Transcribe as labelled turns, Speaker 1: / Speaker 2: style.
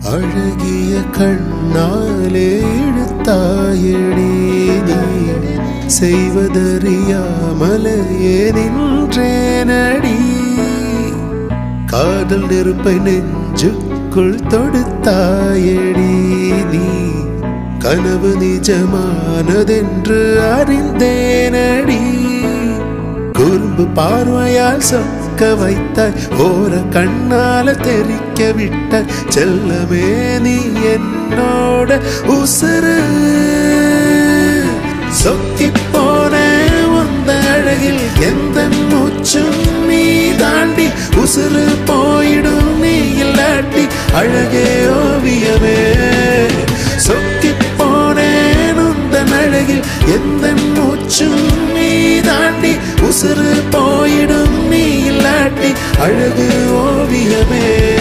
Speaker 1: அழகிய கண்ணாலே இழுத்தாயடி நீ செய்வதறியாமலையே நின்றேனடி காதல் நெருப்பை நெஞ்சுக்குள் தொடுத்தாயடி நீ கனவு நிஜமானதென்று அறிந்தேனடி குறும்பு பார்வையால் சொக்க வைத்தாய் ஓர கண்ணால தெரிக்க விட்டாய் செல்லமே நீ என்னோட உசுறு சொக்கி போன உந்த அழகில் எந்த மூச்சும் நீ தாண்டி உசுறு போயிடும் நீ இல்லாட்டி அழகே ஓவியமே சொக்கி போனேன் உந்தன் அழகில் எந்த மூச்சும் நீ தாண்டி உசுறு போயிடும் நீ இல்லாட்டி அழகு ஓவியமே